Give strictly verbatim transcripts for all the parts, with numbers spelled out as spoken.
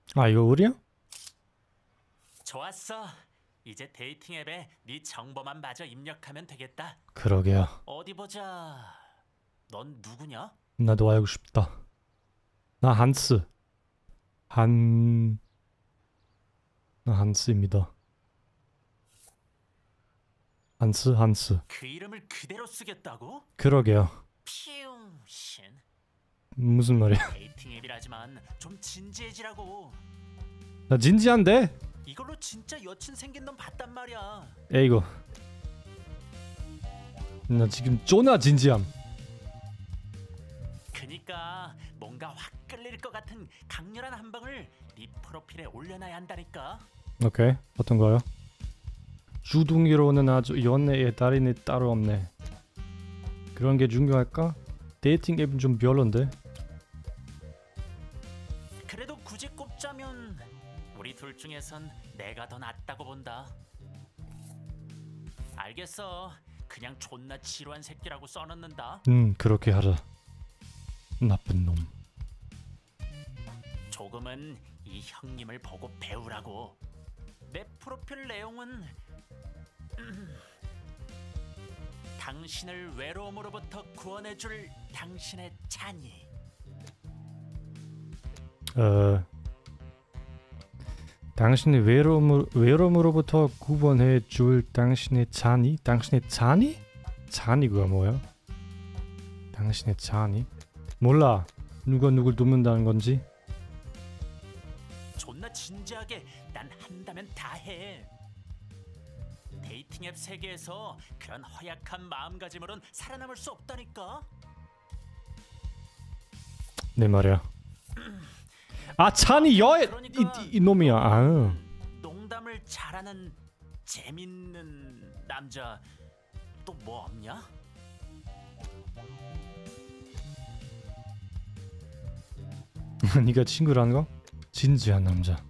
아, 이거 우리야? 좋았어. 이제 데이팅 앱에 네 정보만 마저 입력하면 되겠다. 그러게요. 어디 보자. 넌 누구냐? 나도 알고 싶다. 나 한스. 한... 나 한스입니다. 한스, 한스. 그 이름을 그대로 쓰겠다고? 그러게요. 피웅신. 무슨 말이야? 데이팅 앱이라지만 좀 진지해지라고. 나 진지한데? 이걸로 진짜 여친 생긴 놈 봤단 말이야. 에이고. 나 지금 쪼나 진지함. 그니까 뭔가 확 끌릴 것 같은 강렬한 한 방을 네 프로필에 올려놔야 한다니까. 오케이. 어떤 거요? 주둥이로는 아주 연애의 달인이 따로 없네. 그런 게 중요할까? 데이팅 앱은 좀 별론데. 그래도 굳이 꼽자면 우리 둘 중에선 내가 더 낫다고 본다. 알겠어. 그냥 존나 지루한 새끼라고 써놓는다. 음, 그렇게 하자. 나쁜 놈. 조금은 이 형님을 보고 배우라고. 내 프로필 내용은 음, 당신을 외로움으로부터 구원해줄 당신의 찬이. 어... 당신의 외로움을, 외로움으로부터 구원해 줄 당신의 잔이? 당신의 잔이? 잔이가 뭐야? 당신의 잔이? 몰라. 누가 누굴 돕는다는 건지? 존나 진지하게 난 한다면 다 해. 데이팅 앱 세계에서 그런 허약한 마음가짐으론 살아남을 수 없다니까. 내 말이야. 아, 찬이 여의 그러니까 이, 이, 놈이야. 아. 농담을 잘하는 재밌는 남자 또 뭐 없냐? 네가 친구라는 거? 진지한 남자.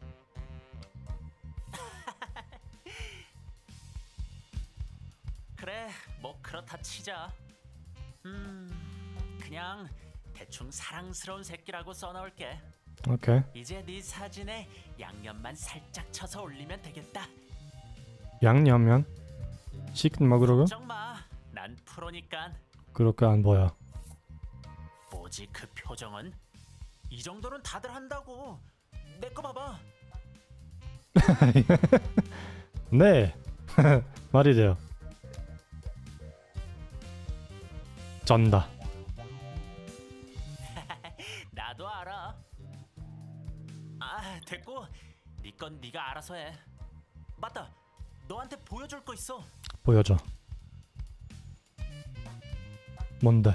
그래, 뭐 그렇다 치자. 음, 그냥 대충 사랑스러운 새끼라고 써놓을게. 오케이. 이제 네 사진에 양념만 살짝 쳐서 올리면 되겠다. 양념면? 치킨 먹으러고? 걱정 마, 난 프로니까. 그렇게 안 보여. 뭐지 그 표정은? 이 정도는 다들 한다고. 내 거 봐봐. 네. 말이 돼요. 쩐다. 나도 알아. 아, 됐고. 네 건 네가 알아서 해. 맞다. 너한테 보여줄 거 있어. 보여줘. 뭔데?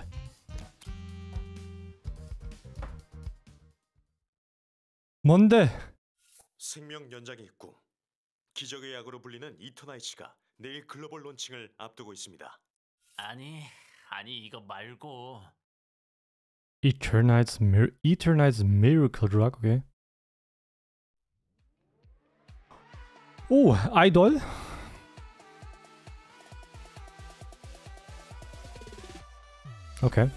뭔데? 생명 연장이 있고 기적의 약으로 불리는 이터나이츠가 내일 글로벌 론칭을 앞두고 있습니다. 아니, 아니 이거 말고. Eternize Mir Eternize Miracle라 그게? 오, 아이돌? 오케이.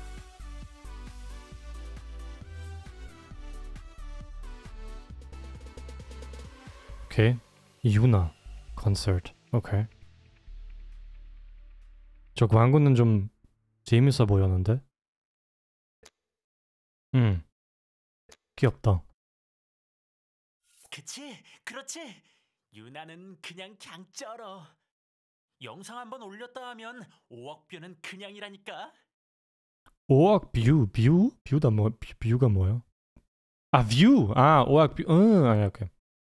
오케이. 유나 콘서트. 오케이. 저 광고는 좀 재밌어 보였는데? 음. 귀엽다. 그치? 그렇지? 유나는 그냥 갱 쩔어. 영상 한번 올렸다 하면 오억 뷰는 그냥이라니까. 오억 뷰, 뷰? 뷰다 뭐, 뷰, 뷰가 뭐야? 아, 뷰! 아, 오억 뷰, 응, 아니, 오케이.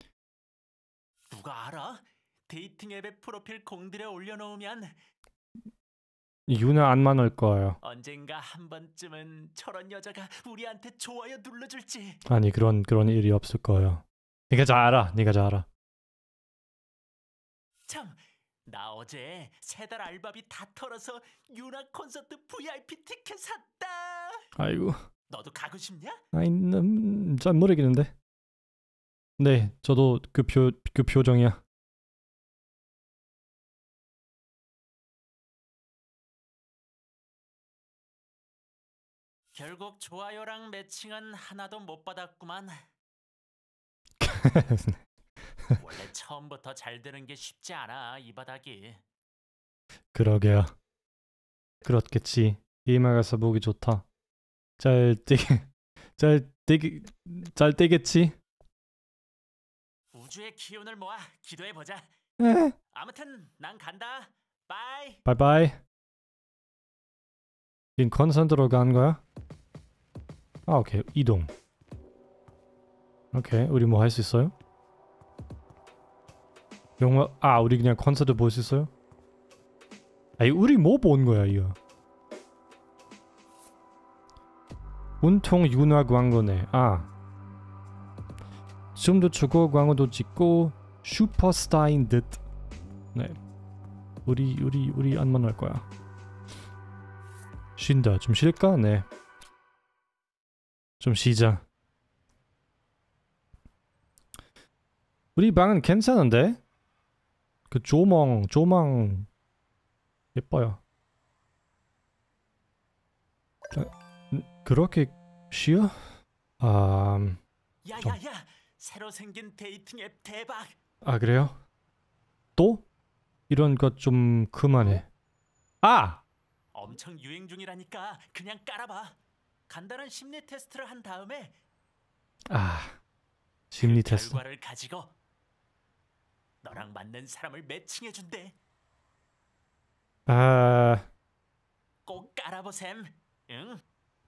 누가 알아? 데이팅 앱에 프로필 공들여 올려놓으면 유나 안 많을 거예요. 언젠가 한 번쯤은 저런 여자가 우리한테 좋아요 눌러줄지. 아니, 그런, 그런 일이 없을 거예요. 네가 잘 알아, 네가 잘 알아. 참, 나 어제 세 달 알바비 다 털어서 유나 콘서트 브이아이피 티켓 샀다. 아이고. 너도 가고 싶냐? 아이, 음, 잘 모르겠는데. 네, 저도 그 표, 그 표정이야. 결국 좋아요랑 매칭은 하나도 못 받았구만. 원래 처음부터 잘 되는 게 쉽지 않아 이 바닥이. 그러게요. 그렇겠지. 이마 가서 보기 좋다. 잘 되게 잘 되게 잘 되겠지. 우주의 기운을 모아 기도해 보자. 에. 아무튼 난 간다. 바이. 바이바이. 인 컨센트로 간 거야? 아 오케이 이동. 오케이 우리 뭐 할 수 있어요? 영화 아 우리 그냥 콘서트 볼 수 있어요? 아니 우리 뭐 본 거야 이거? 운통 윤화 광고네. 아 춤도 추고 광고도 찍고 슈퍼스타인 듯. 네 우리 우리 우리 안 만날 거야. 쉰다. 좀 쉴까? 네 좀 쉬자. 우리 방은 괜찮은데? 그 조망 조망 예뻐요. 아, 그렇게 쉬어? 아, 야야야, 새로 생긴 데이팅 앱 대박. 아 그래요? 또? 이런 것 좀 그만해. 아! 엄청 유행 중이라니까 그냥 깔아봐. 간단한 심리 테스트를 한 다음에 아, 심리 그 테스트. 결과를 가지고 너랑 맞는 사람을 매칭해 준대. 아, 꼭 깔아보셈. 응?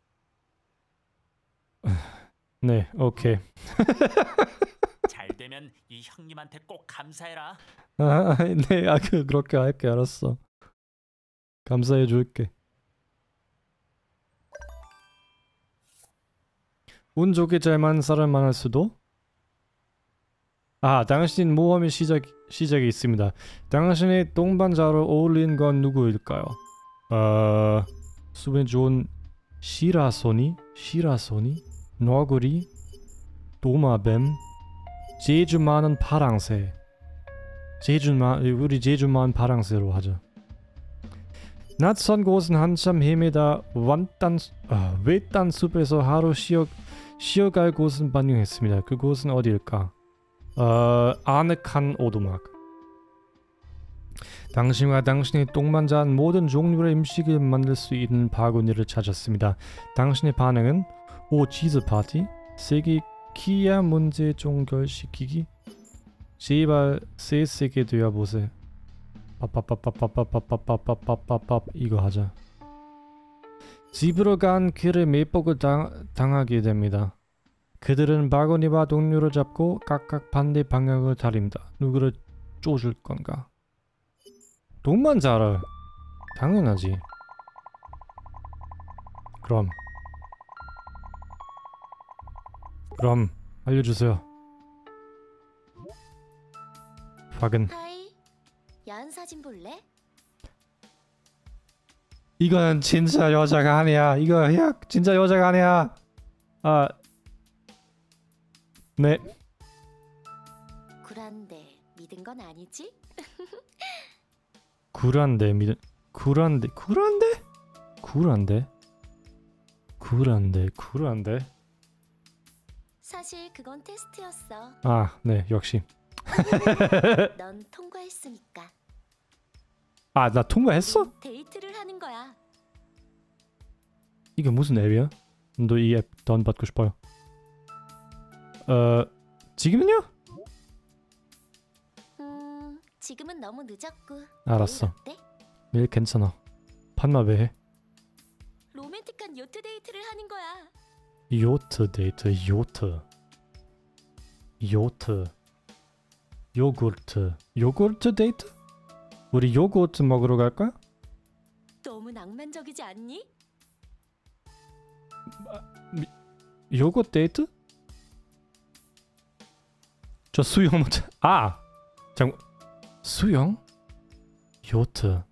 네, 오케이. 잘 되면 이 형님한테 꼭 감사해라. 아, 네, 아, 그 그렇게 할게. 알았어. 감사해 줄게. 운 좋게 잘 맞는 사람 만날 수도? 아, 당신 모험의 시작, 시작이 있습니다. 당신의 동반자로 어울리는 건 누구일까요? 어... 수분 좋은 시라소니? 시라소니? 너구리? 도마뱀? 제주 많은 파랑새. 제주 많... 우리 제주 많은 파랑새로 하자. 낯선 곳은 한참 헤매다 완딴... 아, 외딴 숲에서 하루 쉬어... 쉬어갈 곳은 반영했습니다. 그곳은 어디일까? 어... 아늑한 오두막. 당신과 당신의 동반자는 모든 종류의 음식을 만들 수 있는 바구니를 찾았습니다. 당신의 반응은 오 치즈 파티, 세계 키야 문제 종결시키기. 제발 세세게 되어보세요. 빠빠빠빠빠빠빠빠빠빠빠빠 이거 하자. 집으로 간 길에 매복을 당, 당하게 됩니다. 그들은 바구니와 동료를 잡고 각각 반대 방향을 달립니다. 누구를 쪼줄 건가? 동반자를 당연하지. 그럼 그럼 알려주세요. 확인. 하이, 야한 사진 볼래? 이건 진짜 여자가 아니야. 이거 야 진짜 여자가 아니야. 아 네. 굴한데 믿은 건 아니지? 굴한데 믿 굴한데 굴한데 굴한데 굴한데 굴한데 사실 그건 테스트였어. 아 네 역시. 넌 통과했으니까. 아 나 통과했어? 데이트를 하는 거야. 이게 무슨 앱이야? 너 이 앱 돈 받고 싶어요. 어 지금은요? 음, 지금은 너무 늦었고. 알았어. 내일 어때? 내일 괜찮아. 판마 왜 해? 로맨틱한 요트 데이트를 하는 거야. 요트 데이트 요트 요트 요구르트 요구르트 데이트? 우리 요구르트 먹으러 갈까? 너무 낭만적이지 않니? 요거트 데이트? 저 수영 못... 아! 잠깐... 수영? 요트...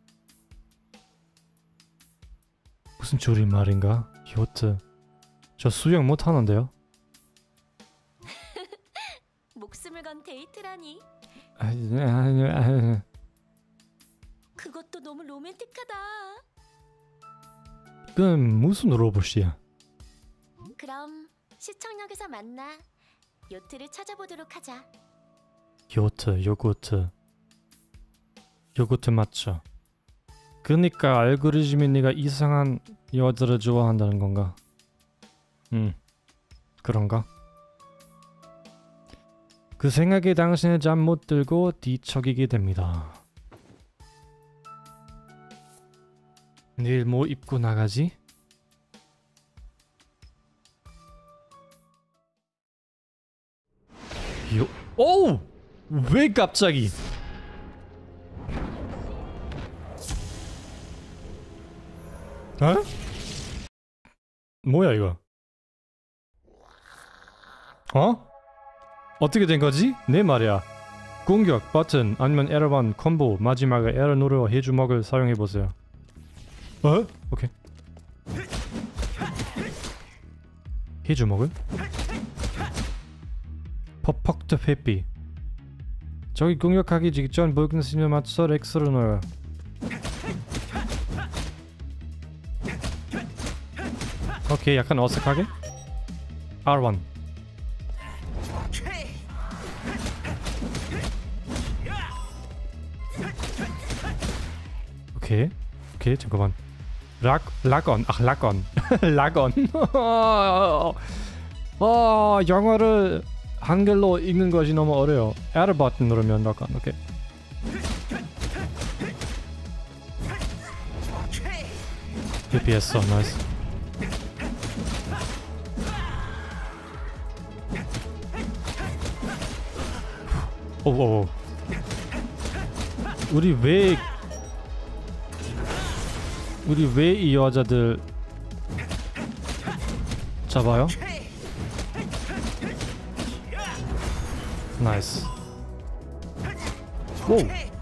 무슨 줄임말인가? 요트... 저 수영 못하는데요? 목숨을 건 데이트라니. 아니, 아니, 아니... 그것도 너무 로맨틱하다. 그건 무슨 로봇이야? 그럼 시청역에서 만나. 요트를 찾아보도록 하자. 요트, 요구르트. 요구르트 맞죠? 그러니까 알고리즘이 네가 이상한 여자들을 좋아한다는 건가? 음, 그런가? 그 생각에 당신은 잠 못 들고 뒤척이게 됩니다. 내일 뭐 입고 나가지? 요, 오우! 왜 갑자기? 어? 뭐야 이거? 어? 어떻게 된 거지? 네 말이야. 공격 버튼 아니면 에러번 콤보 마지막에 에러 누르어 해주먹을 사용해 보세요. 어? 오케이. 해주먹을? 퍼펙트 회피. 저기 공격하기 직전 붉은 신호 맞춰 렉스를 넣어요. 오케이, 약간 어색하게? 알 원. 오케이, 오케이, 잠깐만. 락, 락온, 아, 락온. 락온. 어, 영어를 한글로 읽는 것이 너무 어려워. R 버튼 누르면 락온, 오케이. 피피했어, 나이스. 오오오. 우리 왜 우리 왜 이 여자들 잡아요? 나이스. 오.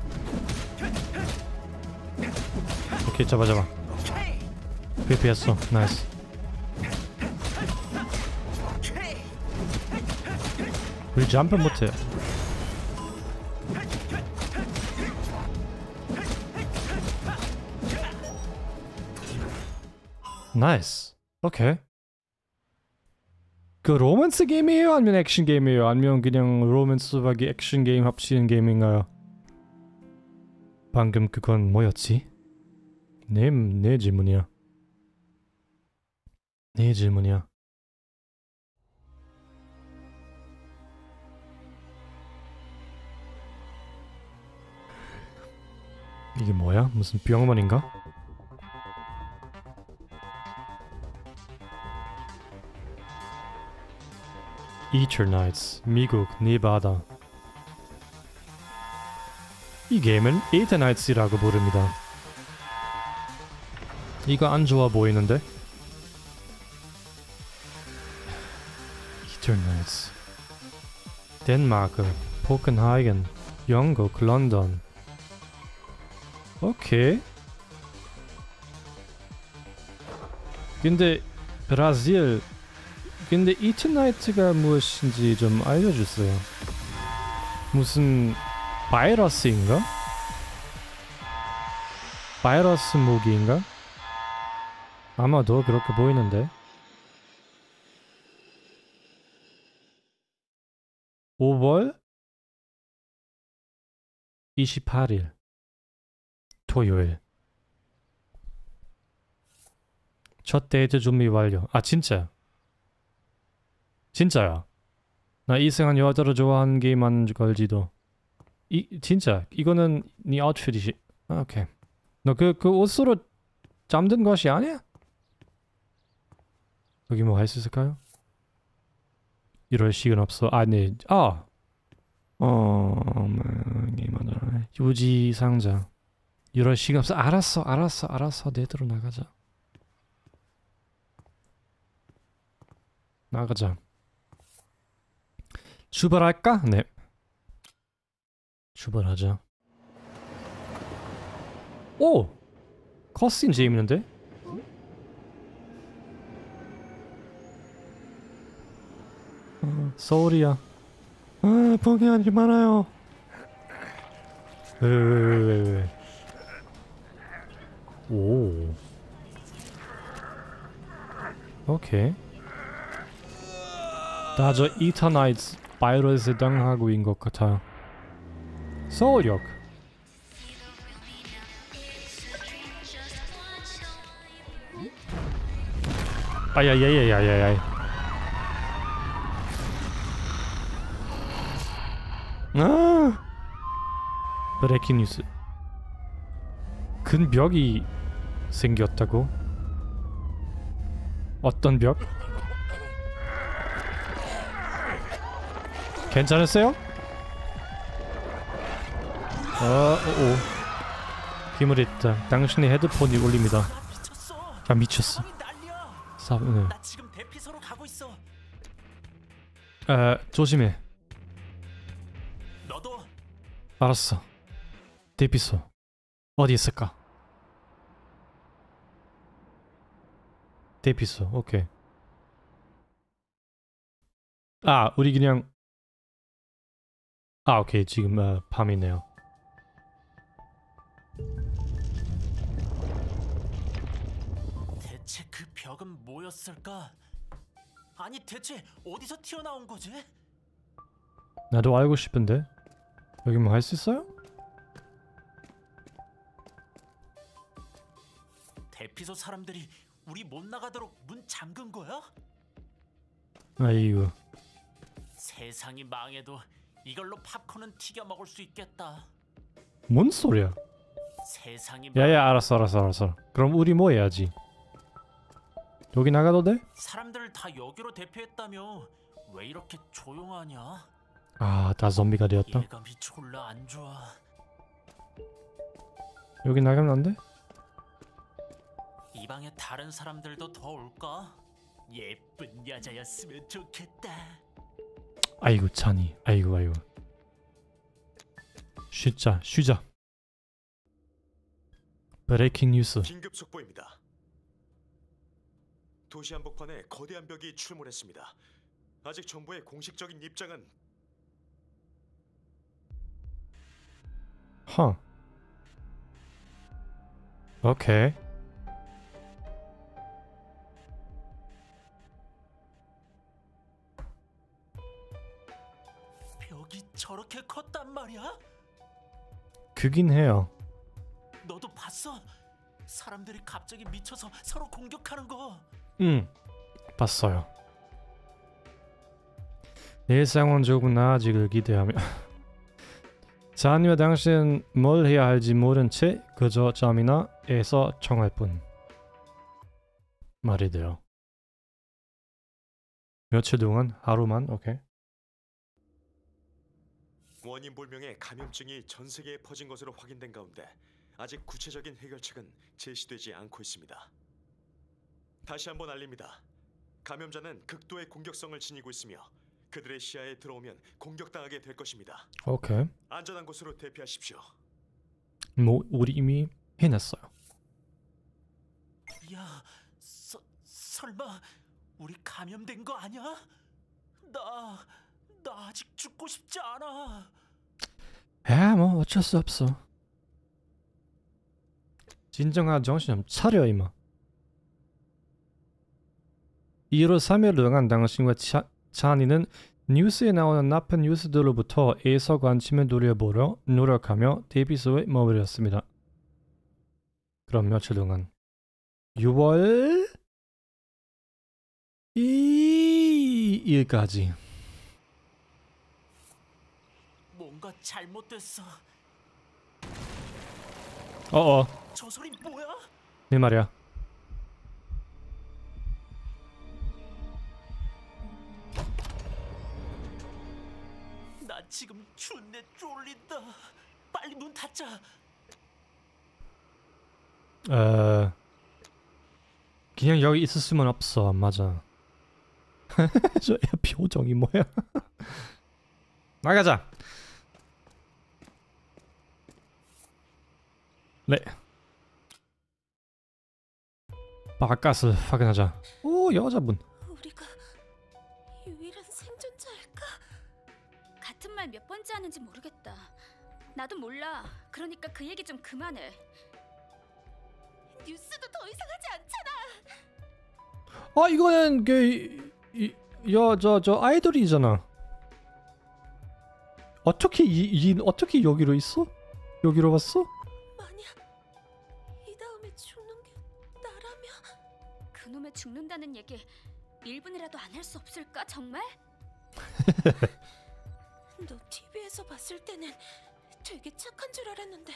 오케이, 잡아 잡아. 피피했어, 나이스. 우리 점프 못해. 나이스. 오케이. 그 로맨스 게임이에요? 아니면 액션 게임이에요? 아니면 그냥 로맨스하기 액션 게임 합치는 게임인가요? 방금 그건 뭐였지? 내, 내 질문이야. 내 질문이야. 이게 뭐야? 무슨 병원인가? 이터나이츠, 미국 네바다. 이 게임은 이터나이츠라고 부릅니다. 이거 안 좋아 보이는데? 이터나이츠. 덴마크, 포켄하이겐, 영국, 런던. 오케이. 근데 브라질. 근데 이터나이트가 무엇인지 좀 알려주세요. 무슨 바이러스인가? 바이러스 무기인가? 아마도 그렇게 보이는데. 오월 이십팔일 토요일. 첫 데이트 준비 완료. 아 진짜? 진짜야. 나 이상한 여자를 좋아하는 게임만 걸지도. 이 진짜 이거는 네 아웃핏이지. 아, 오케이. 너 그 그 옷으로 잠든 것이 아니야? 여기 뭐 할 수 있을까요? 이럴 시간 없어. 아니, 아, 어, 유지 상자. 이럴 시간 없어. 알았어, 알았어, 알았어. 내대로 나가자. 나가자. 출발할까? 네. 출발하자. 오! 컷신 재밌는데? 어, 서울이야. 아, 포기할 일 많아요. 왜, 왜, 왜, 왜, 왜. 오. 오케이. 다 저 이터나이트 바이러스에 당하고 있는 것 같아요. 서울역. 아야야야야야야. 아. 브레이킹 뉴스. 큰 벽이 생겼다고? 어떤 벽? 괜찮으세요? 어, 오, 힘을 했다. 당신의 헤드폰이 울립니다. 나 미쳤어. 아, 미쳤어. 상황이 난리야. 사, 네. 나 지금 대피소로 가고 있어. 아, 조심해. 너도 알았어. 대피소 어디 있을까? 대피소, 오케이. 아, 우리 그냥 아, 오케이. 지금 어, 밤이네요. 대체 그 벽은 뭐였을까? 아니 대체 어디서 튀어나온 거지? 나도 알고 싶은데 여기 뭐 할 수 있어요? 대피소 사람들이 우리 못 나가도록 문 잠근 거야? 아이고. 세상이 망해도 이걸로 팝콘은 튀겨 먹을 수 있겠다. 뭔 소리야? 세상이 야야, 알았어 알았어 알았어. 그럼 우리 뭐 해야지? 여기 나가도 돼? 사람들을 다 여기로 대피했다며 왜 이렇게 조용하냐? 아, 다 좀비가 되었다. 예감이 졸라 안 좋아. 여기 나가면 안 돼? 이 방에 다른 사람들도 더 올까? 예쁜 여자였으면 좋겠다. 아이고 찬이. 아이고 아이고. 쉬자 쉬자. 브레이킹 뉴스. 긴급 속보입니다. 도시 한복판에 거대한 벽이 출몰했습니다. 아직 정부의 공식적인 입장은 허. 오케이. 벽이 저렇게 컸단 말이야? 그긴 해요. 너도 봤어? 사람들이 갑자기 미쳐서 서로 공격하는 거. 응. 봤어요. 예상은 조금 나아지길 기대하며 자니와 당신은 뭘 해야 할지 모른 채 그저 잠이나 에서 청할 뿐 말이 돼요. 며칠 동안? 하루만? 오케이. 원인 불명의 감염증이 전 세계에 퍼진 것으로 확인된 가운데 아직 구체적인 해결책은 제시되지 않고 있습니다. 다시 한번 알립니다. 감염자는 극도의 공격성을 지니고 있으며 그들의 시야에 들어오면 공격당하게 될 것입니다. 오케이. 안전한 곳으로 대피하십시오. 뭐 우리 이미 해냈어요. 야, 서, 설마 우리 감염된 거 아니야? 나, 나 아직 죽고 싶지 않아. 야, 뭐 어쩔 수 없어. 진정한 정신 좀 차려 이마. 이로 삼 일 동안 당신과 차, 찬이는 뉴스에 나오는 나쁜 뉴스들로부터 애서 관심을 돌려보려 노력하며 대피소에 머무르었습니다. 그럼 며칠 동안 유월 이 일까지. 뭔가 잘못됐어. 어어, 저 소리 뭐야? 내 말이야. 나 지금 존내 쫄린다. 빨리 문 닫자. 어, 그냥 여기 있을 수는 없어. 맞아. 저 애 표정이 뭐야? 나가자. 네. 바깥을 확인하자. 오, 여자분. 우리가 유일한 생존자일까? 같은 말 몇 번째 하는지 모르겠다. 나도 몰라. 그러니까 그 얘기 좀 그만해. 뉴스도 더 이상하지 않잖아. 아, 이거는 그 이, 야, 저, 저 아이돌이잖아. 어떻게 이, 이 어떻게 여기로 있어? 여기로 왔어? 만약 이 다음에 죽는 게 나라면 그놈의 죽는다는 얘기 일 분이라도 안 할 수 없을까 정말? 너 티비에서 봤을 때는 되게 착한 줄 알았는데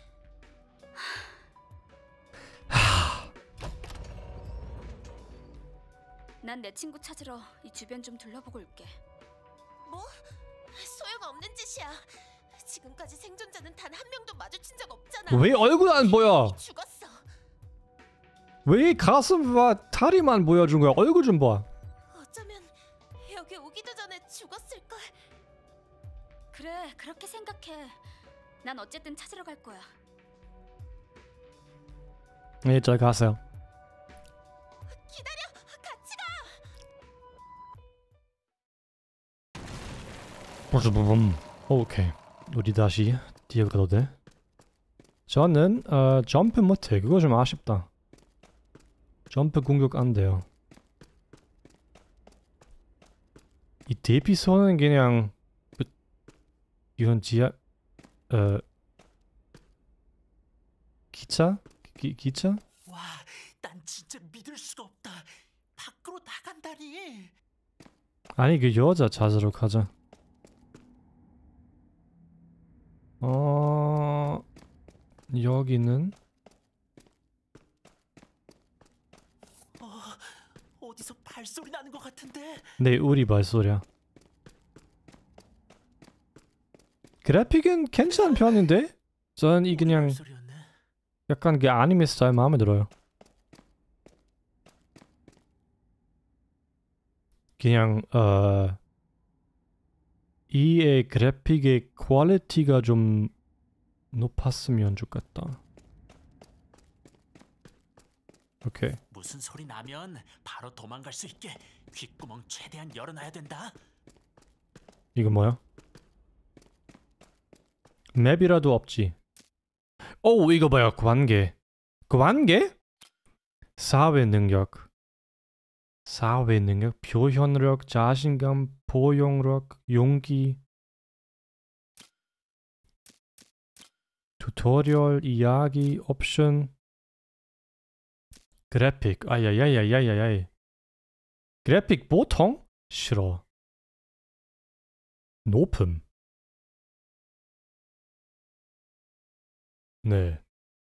난 내 친구 찾으러 이 주변 좀 둘러보고 올게. 뭐? 소용없는 짓이야. 지금까지 생존자는 단 한 명도 마주친 적 없잖아. 왜 얼굴 안 보여? 죽었어. 왜 가슴과 다리만 보여준 거야? 얼굴 좀 봐. 어쩌면 여기 오기도 전에 죽었을걸. 그래, 그렇게 생각해. 난 어쨌든 찾으러 갈 거야. 네, 잘 가세요. 기다려, 같이 가. 오케이, 우리 다시 뛰어가도 돼? 저는 어, 점프 못해. 그거 좀 아쉽다. 점프 공격 안 돼요. 이 대피소는 그냥 이건 지하 어 기차? 기, 기차? 와, 난 진짜 믿을 수가 없다. 밖으로 나간다니. 아니 그 여자 찾으러 가자. 어 여기는 어, 어디서 발소리 나는 것 같은데. 네 우리 발소리야. 그래픽은 괜찮은 편인데? 전 이 그냥 발소리였네. 약간 그 아니메 스타일 마음에 들어요. 그냥 어 이의 그래픽의 퀄리티가 좀 높았으면 좋겠다. 오케이. 무슨 소리 나면 바로 도망갈 수 있게 귓구멍 최대한 열어놔야 된다. 이거 뭐야? 맵이라도 없지. 오 이거 봐요. 관계. 관계? 사회 능력. 사회 능력, 표현력, 자신감, 포용력, 용기. 튜토리얼, 이야기, 옵션. 그래픽. 아야야야야야야. 그래픽 보통? 싫어. 높음. 네.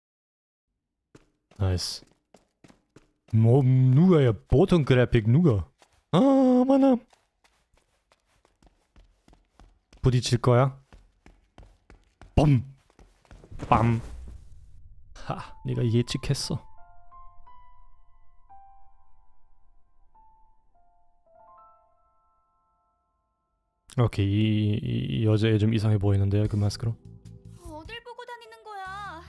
나이스. 뭐 누가야? 보통 그래픽 누가? 아 많아. 부딪힐 거야? 빰. 빰. 하, 네가 예측했어. 오케이, 이, 이 여자애 좀 이상해 보이는데요, 그 마스크로? 어딜 보고 다니는 거야?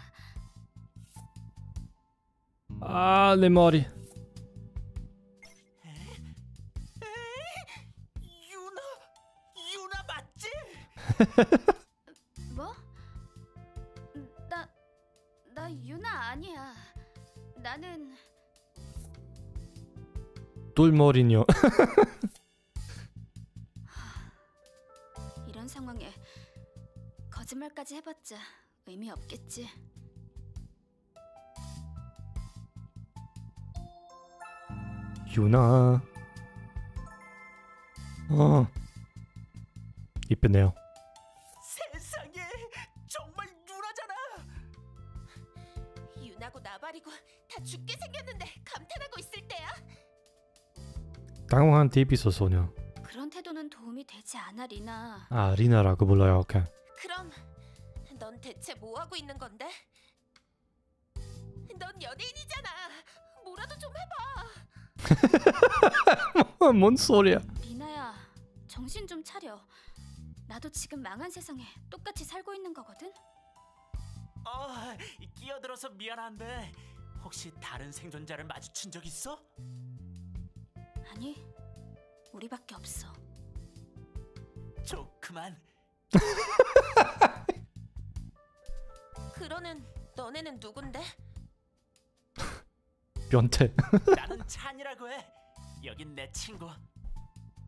아, 내 머리. 유나, 유나 맞지? 뭐? 나, 나 유나 아니야. 나는 똘머리녀. 이런 상황에 거짓말까지 해봤자 의미 없겠지. 유나. 어. 이쁘네요. 세상에, 정말 유나잖아. 유나고 나발이고 다 죽게 생겼는데 감탄하고 있을 때야. 당황한 데뷔소 소녀. 그런 태도는 도움이 되지 않아, 리나. 아, 리나라고 불러요. 오케이. 그럼 넌 대체 뭐 하고 있는 건데? 넌 연예인이잖아. 뭐라도 좀 해봐. 뭔 소리야? 리나야, 정신 좀 차려. 나도 지금 망한 세상에 똑같이 살고 있는 거거든. 어, 끼어들어서 미안한데 혹시 다른 생존자를 마주친 적 있어? 아니, 우리밖에 없어. 좋구만. 그러는 너네는 누군데? 변태. 나는 찬이라고 해. 여긴 내 친구.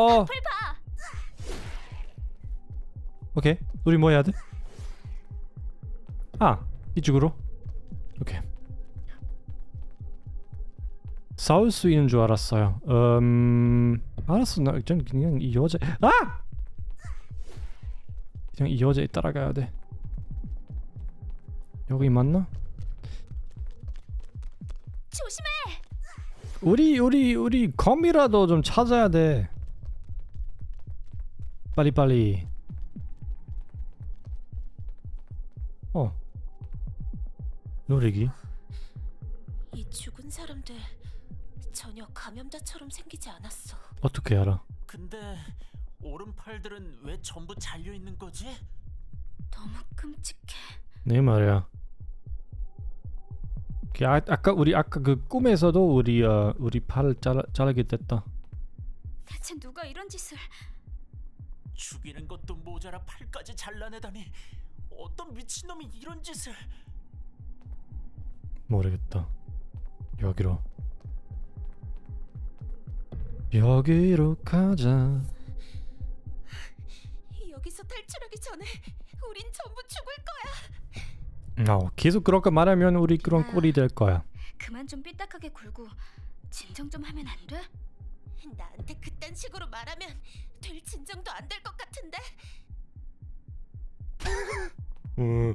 어어. 앞을 봐. 오케이. 우리 뭐 해야 돼? 아, 이쪽으로. 오케이. 싸울 수 있는 줄 알았어요. 음, 알았어. 나 전 그냥 이 여자. 아! 그냥 이 여자에 따라가야 돼. 여기 맞나? 조심해. 우리 우리 우리 검이라도 좀 찾아야 돼. 빨리 빨리. 어. 노래기. 이 죽은 사람들 전혀 감염자처럼 생기지 않았어. 어떻게 알아? 근데 오른팔들은 왜 전부 잘려 있는 거지? 너무 끔찍해. 네 말이야. 그 아, 아까 우리 아까 그 꿈에서도 우리 어 우리 팔을 잘라 자르게 됐다. 대체 누가 이런 짓을? 죽이는 것도 모자라 팔까지 잘라내다니 어떤 미친놈이 이런 짓을? 모르겠다. 여기로. 여기로 가자. 여기서 탈출하기 전에 우린 전부 죽을 거야. 어, 계속 그렇게 말하면 우리 그런 꼴이 될 거야. 그만 좀 삐딱하게 굴고 진정 좀 하면 안 돼? 나한테 그딴 식으로 말하면 될 진정도 안 될 것 같은데. 음.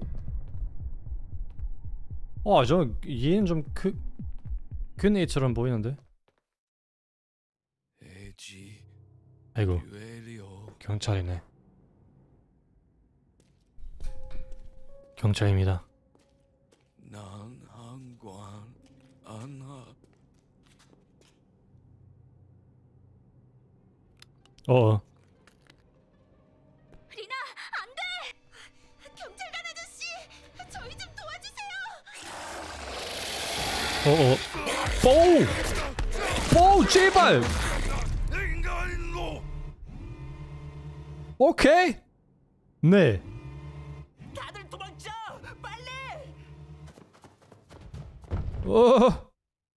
어, 저 얘는 좀 그, 큰 애처럼 보이는데? 아이고, 경찰이네. 경찰입니다. 어어. 리나, 안 돼! 경찰관 아저씨, 저희 좀 도와주세요. 어어. 오! 오, 제발! 오케이! 네. 다들 도망쳐! 빨리! 어.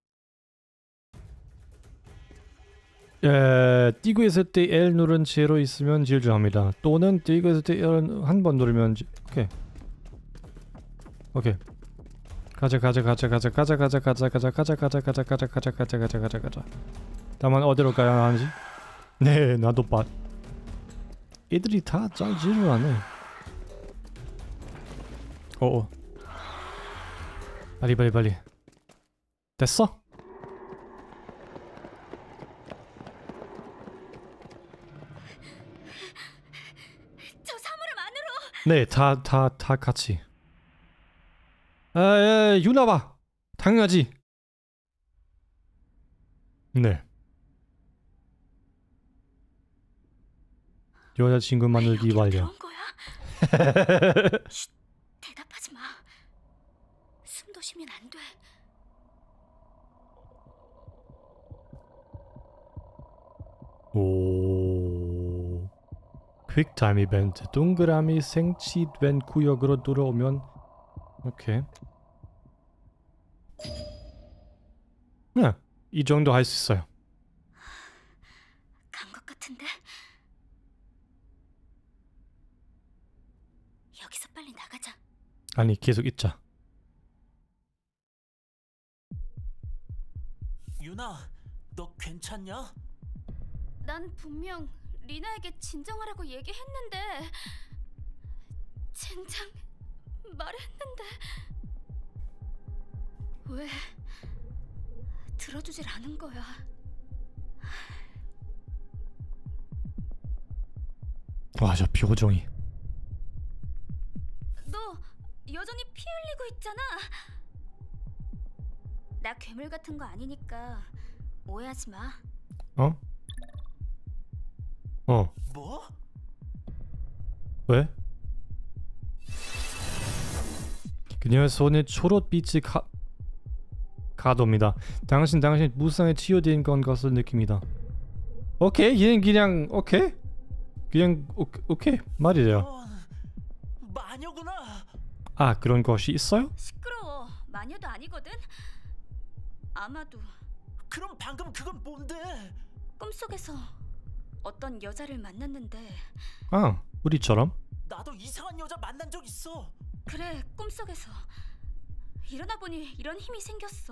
예, 뛰고 있을 때 L 누른 채로 있으면 질주합니다. 또는 뛰고 있을 때 L 한 번 누르면 지... 오케이. 오케이. 가자 가자 가자 가자 가자 가자 가자 가자 가자 가자 가자 가자 가자 가자 가자 가자 가자. 다만 어디로 가야 하는지? 네, 나도 봐. 애들이 다 잘 지루하네. 어어. 빨리 빨리 빨리. 됐어? 저 사물함 안으로. 네, 다 다 다 같이. 아, 예, 유나 봐. 당연하지. 네. 여자친구 만들기 완료. 들어온 거야? 쉿, 대답하지 마. 숨도 쉬면 안 돼. 오. 퀵타임 이벤트. 동그라미 생치된 구역으로 들어오면 오케이. 네, 이 정도 할 수 있어요. 간 것 같은데. 여기서 빨리 나가자. 아니, 계속 있자. 유나, 너 괜찮냐? 난 분명 리나에게 진정하라고 얘기했는데 젠장 말했는데 왜 들어주질 않은 거야? 와, 저 표정이. 너 여전히 피 흘리고 있잖아. 나 괴물 같은 거 아니니까 오해하지 마. 어? 어. 뭐? 왜? 그녀의 손에 초록빛이 가... 가도입니다. 당신 당신 무상에 치유된 건 것을 느낍니다. 오케이, 얘는 그냥 오케이? 그냥 오, 오케이 말이래요. 어, 마녀구나. 아, 그런 것이 있어요? 시끄러워. 마녀도 아니거든. 아마도 그럼 방금 그건 뭔데? 꿈속에서 어떤 여자를 만났는데. 아, 우리처럼? 나도 이상한 여자 만난 적 있어. 그래, 꿈속에서. 일어나 보니 이런 힘이 생겼어.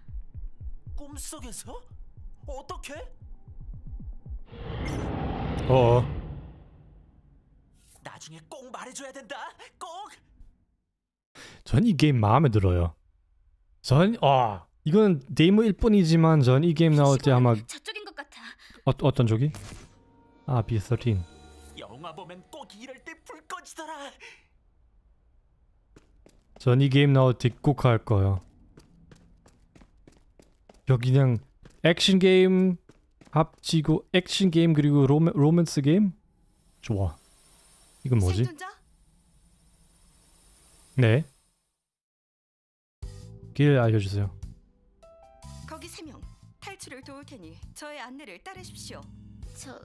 꿈속에서? 어떻게? 어어. 나중에 꼭 말해줘야 된다. 꼭. 전 이 게임 마음에 들어요. 전 아, 이건 데모일 뿐이지만 전 이 게임 나올 때 아마 저쪽인 것 같아. 어, 어떤 쪽이? 아, 비 십삼. 영화 보면 꼭 이럴 때 불 꺼지더라. 전 이 게임 나올 때 꼭 할 거예요. 여기 그냥 액션 게임 합치고 액션 게임 그리고 로맨, 로맨스 게임? 좋아. 이건 뭐지? 생존자? 네. 길 알려주세요. 거기 세 명 탈출을 도울 테니 저의 안내를 따르십시오. 저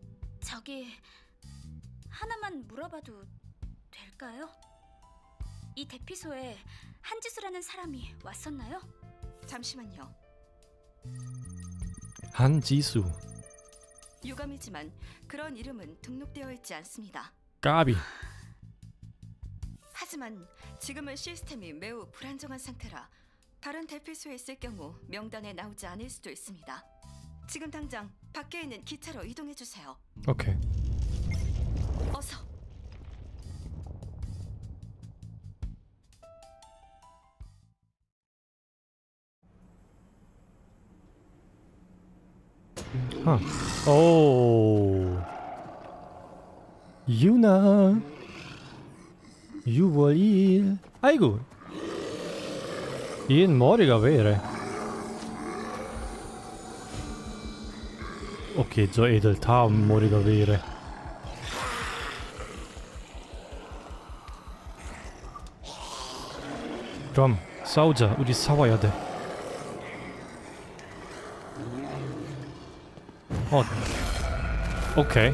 저기 하나만 물어봐도 될까요? 이 대피소에 한지수라는 사람이 왔었나요? 잠시만요. 한지수. 유감이지만 그런 이름은 등록되어 있지 않습니다. 까비. 하지만 지금은 시스템이 매우 불안정한 상태라 다른 대피소에 있을 경우 명단에 나오지 않을 수도 있습니다. 지금 당장 밖에 있는 기차로 이동해 주세요. 오케이. 어서. 하. 오. 유나. 유월 이일. 아이고. 얘는 머리가 왜 이래? 오케이, 저 애들 다 머리가 왜 이래? 그럼 싸우자. 우리 싸워야 돼. 어. 오케이.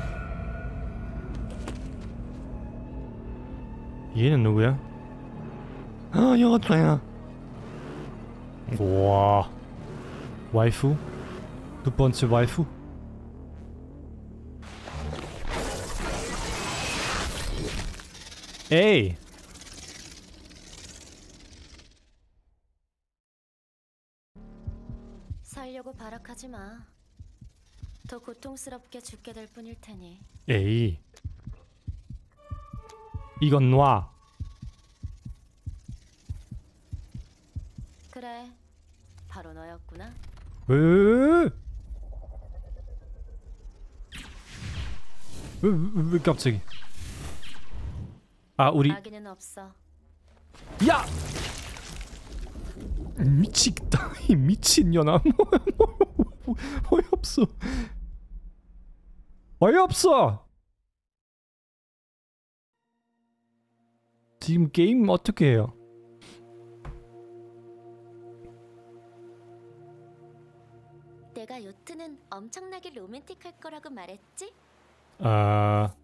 얘는 누구야? 아, 여자야. 와. 와이프? 두 번째 와이프? 에이. 살려고 발악하지 마. 더 고통스럽게 죽게 될 뿐일 테니. 에이. 이건 놔. 그래, 바로 너였구나. 왜? 왜, 왜, 왜 갑자기? 아, 우리 아기는 없어. 야! 미치겠다. 이 미친년아. 왜 없어? 왜 없어? 지금 게임 어떻게 해요? 내가 요트는 엄청나게 로맨틱할 거라고 말했지? 아,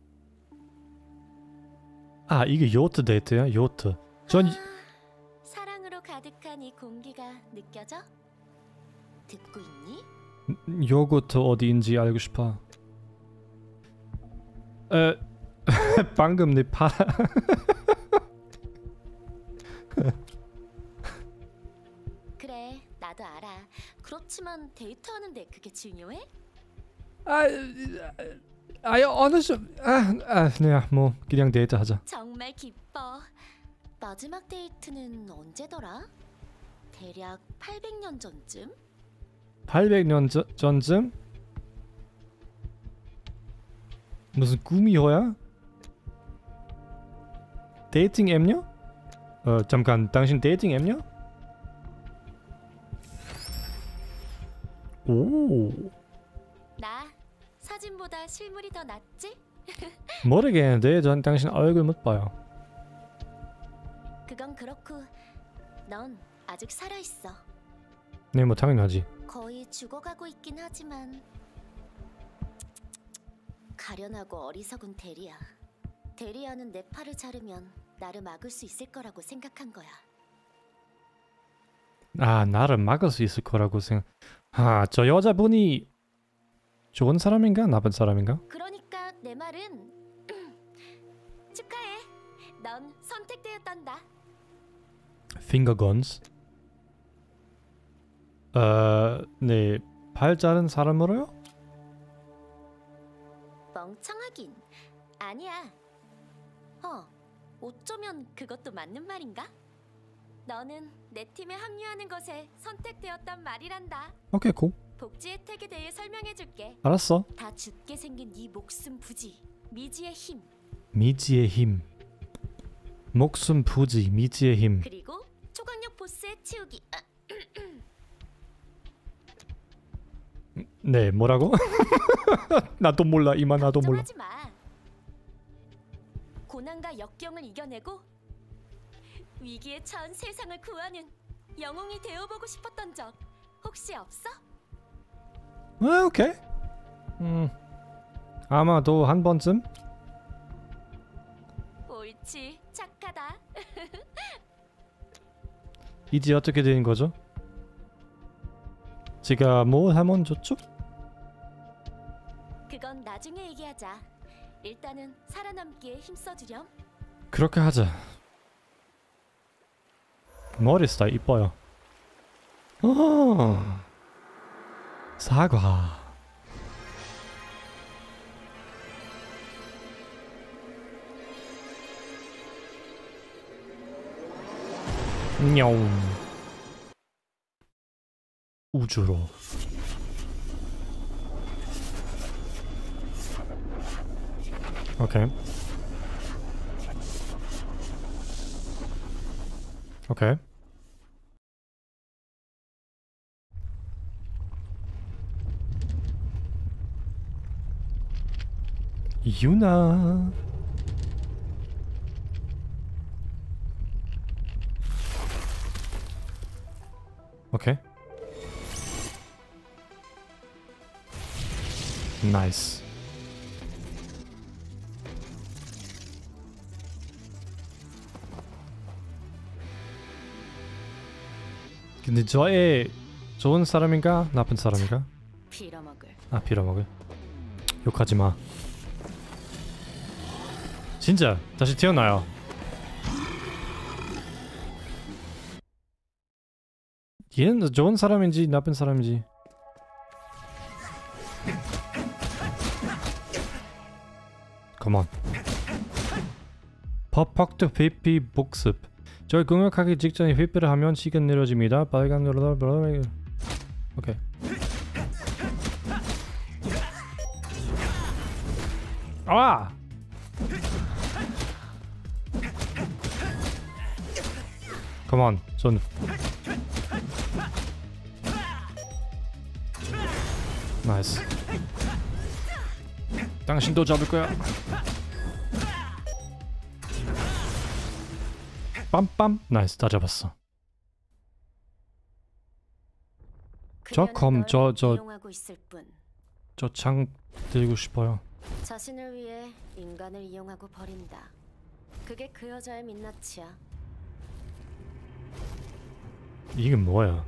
아 이게 요트 데이트야? 요트. 전 이- 아, 사랑으로 가득한 이 공기가 느껴져? 듣고 있니? 요거트 어디인지 알고 싶어. 에, 방금 내 파. 그래, 나도 알아. 그렇지만 데이트하는데 그게 중요해? 아, 아유 어느 좀, 아, 아, 네, 뭐 그냥 데이트하자. 정말 기뻐. 마지막 데이트는 언제더라? 대략 팔백 년 전쯤? 팔백 년 전, 전쯤? 무슨 꿈이호야? 데이팅 앱요? 어 잠깐, 당신 데이팅 앱요? 오, 나 사진보다 실물이 더 낫지? 모르겠는데 전 당신 얼굴 못 봐요. 그건 그렇고 넌 아직 살아있어. 네, 뭐 당연하지. 거의 죽어가고 있긴 하지만 가련하고 어리석은 대리야. 대리야는 내 팔을 자르면 나를 막을 수 있을 거라고 생각한 거야. 아, 나를 막을 수 있을 거라고 생각. 아, 저 여자분이 좋은 사람인가 나쁜 사람인가? 그러니까 내 말은 축하해. 넌 선택되었단다. Finger guns. 어, 네, 발 자른 사람으로요? 멍청하긴 아니야. 어, 어쩌면 그것도 맞는 말인가? 너는 내 팀에 합류하는 것에 선택되었단 말이란다. 오케이, 고. 복지 혜택에 대해 설명해줄게. 알았어. 다 죽게 생긴 네 목숨 부지, 미지의 힘, 미지의 힘. 목숨 부지, 미지의 힘. 그리고 초강력 보스의 치우기. 아, 네, 뭐라고? 나도 몰라, 이마 나도 몰라. 걱정하지 마. 고난과 역경을 이겨내고 위기에 처한 세상을 구하는 영웅이 되어보고 싶었던 적 혹시 없어? 아, 오케이. 음, 아마도 한 번쯤. 옳지, 착하다. 이제 어떻게 된 거죠? 제가 뭐 하면 좋죠? 그건 나중에 얘기하자. 일단은 살아남기에 힘써주렴. 그렇게 하자. 머리 스타일 이뻐요. 어, 사과. 냐옹. 우주로. 오케이. 오케이. 유나. 오케이. 나이스. 근데 저 애 좋은 사람인가? 나쁜 사람인가? 빌어먹을. 아, 빌어먹을. 욕하지 마. 진짜 다시 태어나요. 얘는 좋은 사람인지 나쁜 사람인지. 컴온. 퍼펙트 회피 복습. 절 공격하기 직전에 회피를 하면 시간 내려집니다. 빨간 누르다 오케이. 아! 컴온, 손. 나이스. 당신도 잡을 거야. 빰빰. 나이스, 다 잡았어. 저 검, 저, 저, 저 창 들고 싶어요. 자신을 위해 인간을 이용하고 버린다. 그게 그 여자의 민낯이야. 이게 뭐야?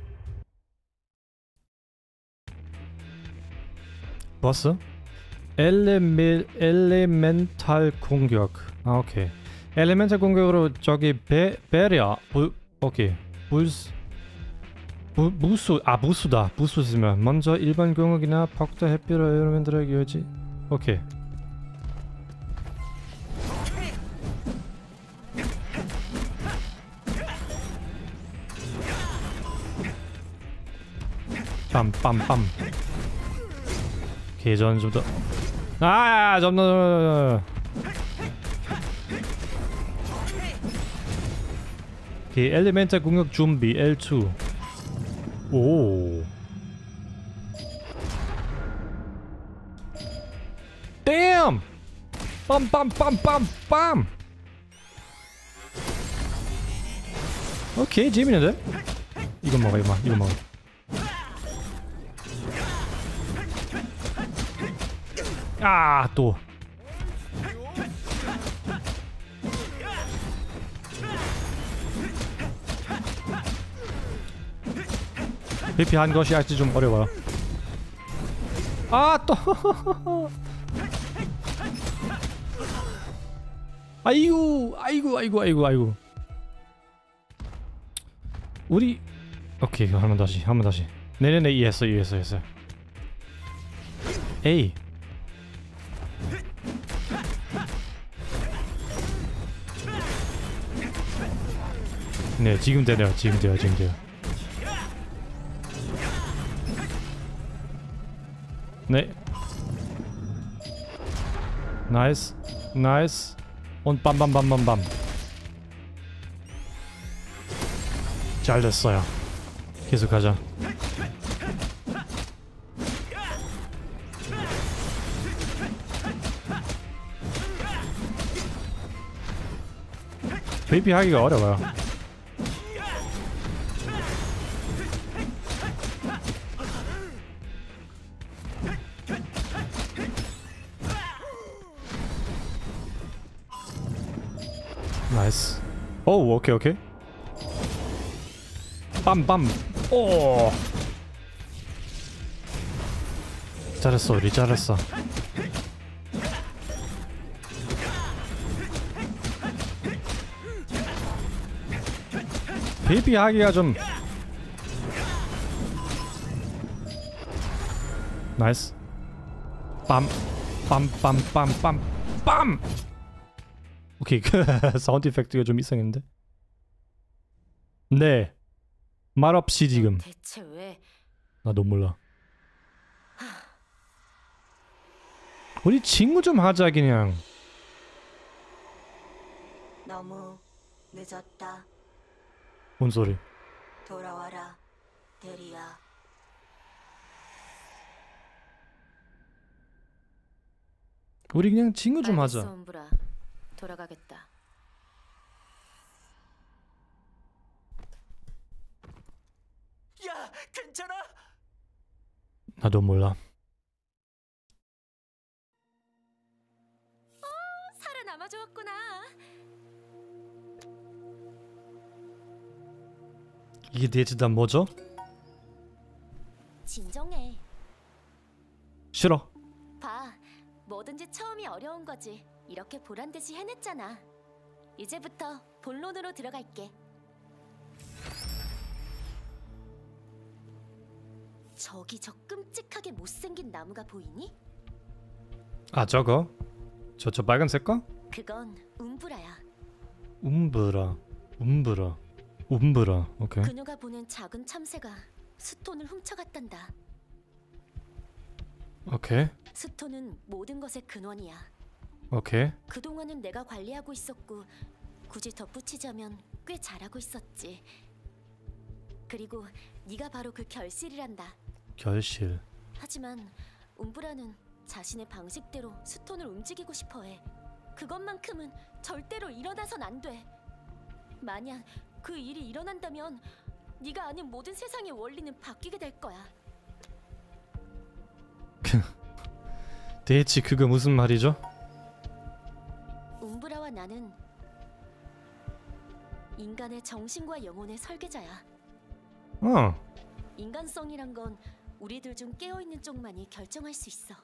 버스? 엘레메, 엘레멘탈 공격. 아, 오케이. 엘레멘탈 공격으로 저기 베, 베리아. 부, 오케이. 불스. 부, 무수. 아, 무수다. 무수 쓰면 먼저 일반 공격이나 퍽터 햇빛을 엘레멘트에게 열지. 오케이. 빰빰빰. 계전 좀 더. 아, 점점. 오케이, 엘리멘탈 공격 준비 엘 투. 오. 댐! 빰빰빰빰빰! 오케이, 재밌는데? 이거 먹어, 이거 먹어, 이거 먹어. 아, 또. 회피한 것이 아직 좀 어려워요. 아, 또. 아이고, 아이고, 아이고, 아이고, 아이고. 우리 오케이, 한 번 다시, 한 번 다시. 네네네, 이해했어, 이해했어, 이해했어. 에이. 네, 지금 되네요, 지금 돼요, 지금 돼요. 네. 나이스, 나이스. 온 빰빰빰빰빰. 잘 됐어요. 계속하자. 회피하기가 어려워요. 나이스. 오, 오케이, 오케이. 빰빰. 오. 잘했어, 우리 잘했어. 비비하기가 좀 나이스. 빰, 빰, 빰, 빰, 빰, 빰. 오케이, 그 사운드 이펙트가 좀 이상했는데. 네, 말없이 지금. 대체 왜? 나도 몰라. 우리 친구 좀 하자 그냥. 너무 늦었다. 뭔 소리? 돌아와라, 데리야. 우리 그냥 친구 좀 알겠어, 하자. 옴브라. 돌아가겠다. 야, 괜찮아? 나도 몰라. 살아남아 주었구나. 이게 대체 다 뭐죠? 진정해. 싫어. 봐, 뭐든지 처음이 어려운 거지. 이렇게 보란듯이 해냈잖아. 이제부터 본론으로 들어갈게. 저기 저 끔찍하게 못생긴 나무가 보이니? 아 저거? 저 저 빨간색 거? 그건 움브라야. 움브라, 움브라, 움브라. 오케이. 그녀가 보낸 작은 참새가 스톤을 훔쳐갔단다. 오케이. 스톤은 모든 것의 근원이야. 오케이. 그동안은 내가 관리하고 있었고 굳이 덧붙이자면 꽤 잘하고 있었지. 그리고 네가 바로 그 결실이란다. 결실. 하지만 움브라는 자신의 방식대로 스톤을 움직이고 싶어해. 그것만큼은 절대로 일어나선 안 돼. 만약 그 일이 일어난다면 네가 아는 모든 세상의 원리는 바뀌게 될 거야. 대체 그거 무슨 말이죠? 움브라와 나는 인간의 정신과 영혼의 설계자야. 어. 인간성이란 건 우리들 중 깨어있는 쪽만이 결정할 수 있어.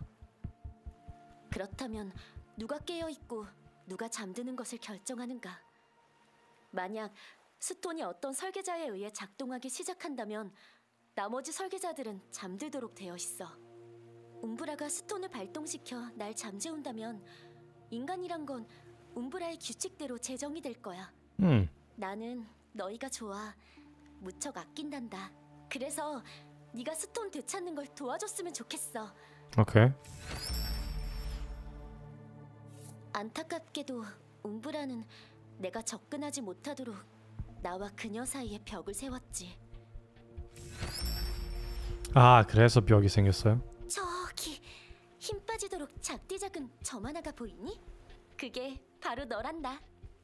그렇다면 누가 깨어있고 누가 잠드는 것을 결정하는가? 만약 스톤이 어떤 설계자에 의해 작동하기 시작한다면 나머지 설계자들은 잠들도록 되어 있어. 움브라가 스톤을 발동시켜 날 잠재운다면 인간이란 건 움브라의 규칙대로 재정이 될 거야. 음. 나는 너희가 좋아. 무척 아낀단다. 그래서 네가 스톤 되찾는 걸 도와줬으면 좋겠어. 오케이. 안타깝게도 움브라는 내가 접근하지 못하도록 나와 그녀 사이에 벽을 세웠지. 아 그래서 벽이 생겼어요? 저기 힘 빠지도록 작디 작은 점 하나가 보이니? 그게 바로 너란다.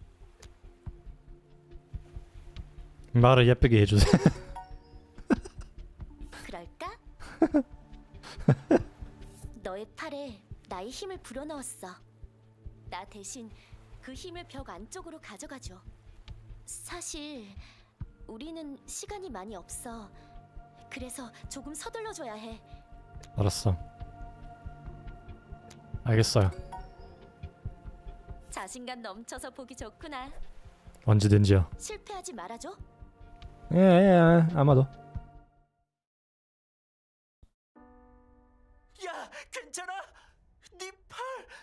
말을 예쁘게 해주세요. 그럴까? 너의 팔에 나의 힘을 불어넣었어. 나 대신 그 힘을 벽 안쪽으로 가져가줘. 사실 우리는 시간이 많이 없어. 그래서 조금 서둘러줘야 해. 알았어. 알겠어요. 자신감 넘쳐서 보기 좋구나. 언제든지요. 실패하지 말아줘. 예, 예, 예 아마도. 야, 괜찮아? 네 팔.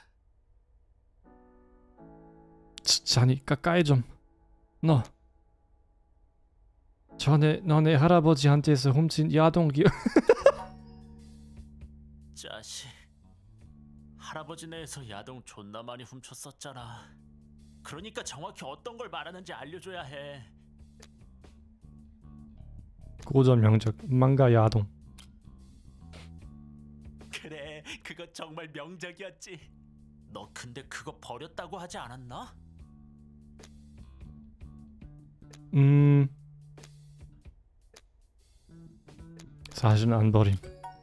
자니 가까이 좀. 너 전에 너네 할아버지한테서 훔친 야동기. 자식. 할아버지네에서 야동 존나 많이 훔쳤었잖아. 그러니까 정확히 어떤 걸 말하는지 알려줘야 해. 고전 명작 망가 야동. 그래, 그거 정말 명작이었지. 너 근데 그거 버렸다고 하지 않았나? 음 사실은 안 버림.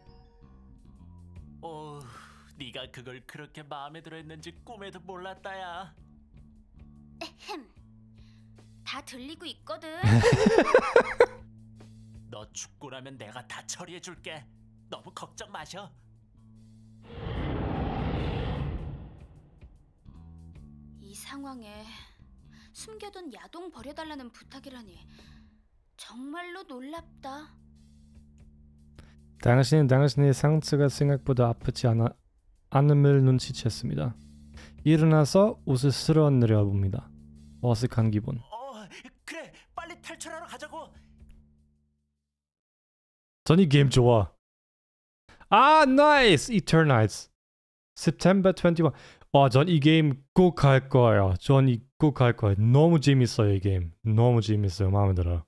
어, 네가 그걸 그렇게 마음에 들어했는지 꿈에도 몰랐다야. 에헴. 다 들리고 있거든. 너 죽고 나면 내가 다 처리해 줄게. 너무 걱정 마셔. 이 상황에 숨겨둔 야동 버려달라는 부탁이라니 정말로 놀랍다. 당신은 당신의 상처가 생각보다 아프지 않아, 않음을 눈치챘습니다. 일어나서 옷을 쓸어 내려봅니다. 어색한 기분. 어, 그래. 빨리 탈출하러 가자고. 전 이 게임 좋아. 아, 나이스! Eternites. September twenty-first. 와, 전 이 게임 꼭 할 거예요. 전 이 꼭 할 거예요. 너무 재밌어요, 이 게임. 너무 재밌어요. 마음에 들어요.